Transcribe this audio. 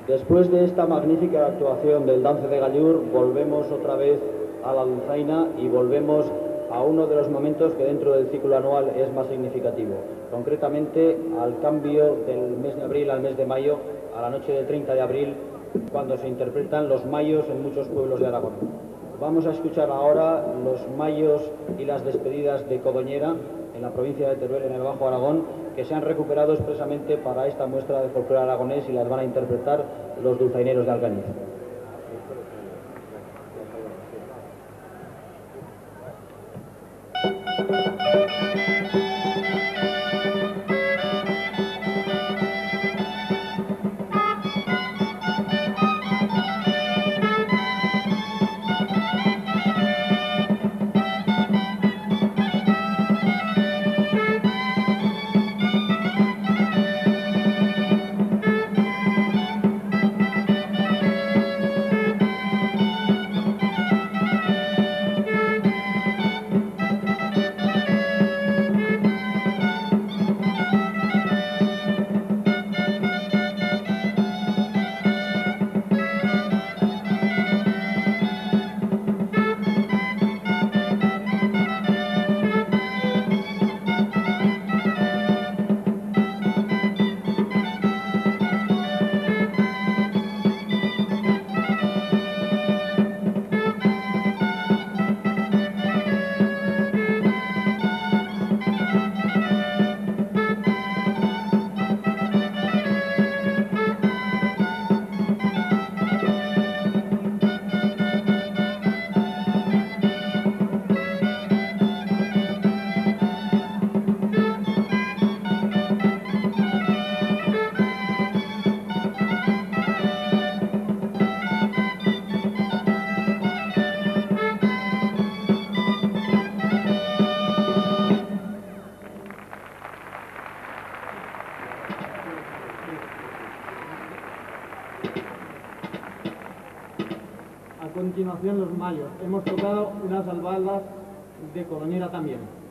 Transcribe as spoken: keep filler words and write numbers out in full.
Después de esta magnífica actuación del Dance de Gallur, volvemos otra vez a la dulzaina y volvemos a uno de los momentos que dentro del ciclo anual es más significativo, concretamente al cambio del mes de abril al mes de mayo, a la noche del treinta de abril, cuando se interpretan los mayos en muchos pueblos de Aragón. Vamos a escuchar ahora los mayos y las despedidas de Codoñera, en la provincia de Teruel, en el Bajo Aragón, que se han recuperado expresamente para esta muestra de folclore aragonés y las van a interpretar los dulzaineros de Alcañiz. A continuación los mayos. Hemos tocado unas albaldas de Codoñera también.